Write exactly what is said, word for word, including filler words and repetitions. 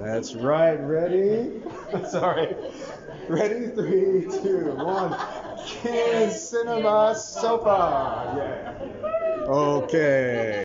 That's right. Ready? Sorry. Ready? Three, two, one. Kids Cinema Sofa. Yeah. Okay.